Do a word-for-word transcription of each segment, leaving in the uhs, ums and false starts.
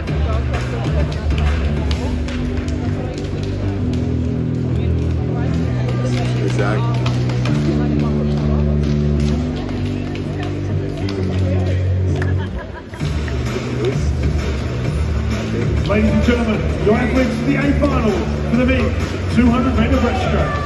Exactly. Ladies and gentlemen, your athletes to the A final for the big two hundred metre breaststroke.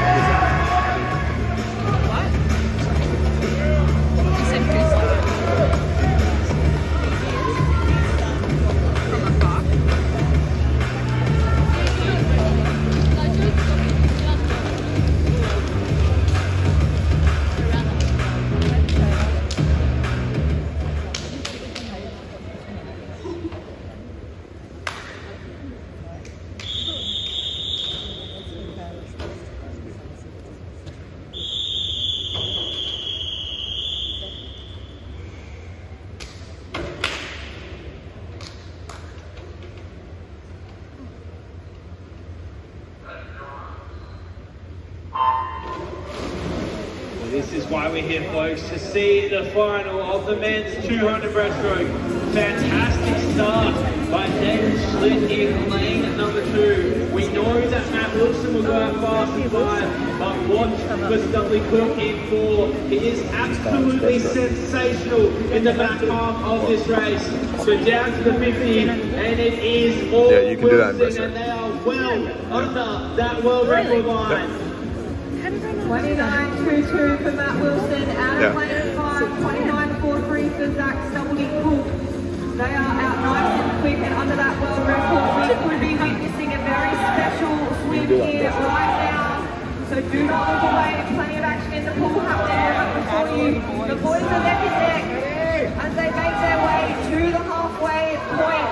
This is why we're here, folks, to see the final of the men's two hundred breaststroke. Fantastic start by David Schlitt in lane number two. We know that Matt Wilson will go out fast in five, but watch for Dudley Cook in four. He is absolutely sensational in the back half of this race. So down to the fifty, and it is all yeah, you can Wilson, do that in and they are well under that world record line. twenty-nine two two for Matt Wilson, out of yeah. lane five, twenty-nine four three for Zach Stubblety-Cook. They are out nice and quick and under that world record. We could be witnessing a very special swim here right now. So do not look away, plenty of action in the pool happening right before you. The boys are neck and neck as they make their way to the halfway point.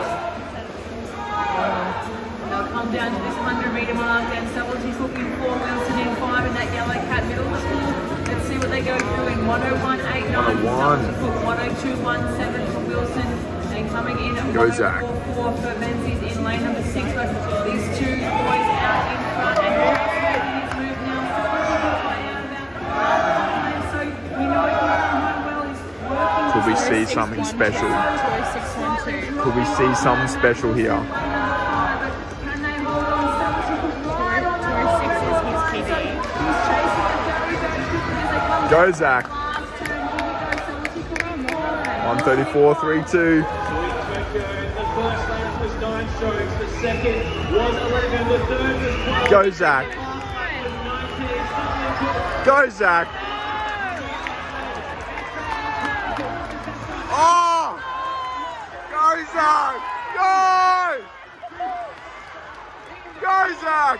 They'll come down to this one hundred metre mark, and Stubblety-Cook in four, Wilson in five, and that yellow cat middle school. Let's see what they go through in one oh one eight nine for Stubblety-Cook, one oh two one seven for Wilson, and coming in at one oh four four for Menzies in lane number six. But these two boys out in front, and his move now. So we know well is working. Could we see something special? Could we see something special here? Go, Zach. one thirty-four three two. The first lap was nine strokes, the second was eleven, the third was twelve. Go, Zach. Go, Zach. Oh! Go, Zach! Go! Go, Zach!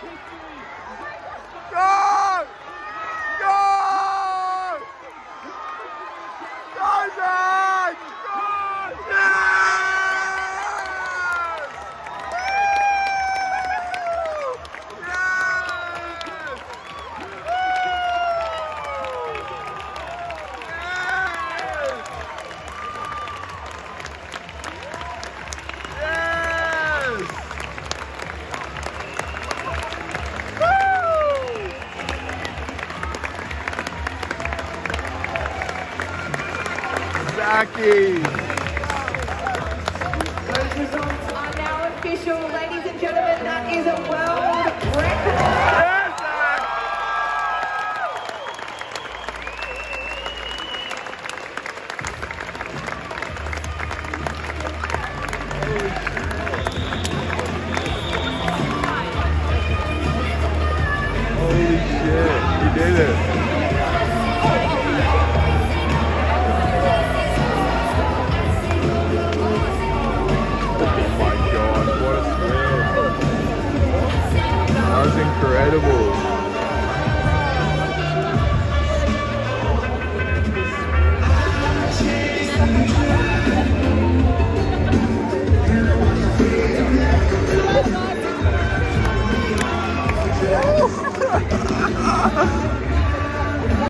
Go! Go! Go, Zach! Go! Yes! Zachy! Those results are now official, ladies and gentlemen. That is a world record. Yes, Zach! Holy shit, you did it. Incredible.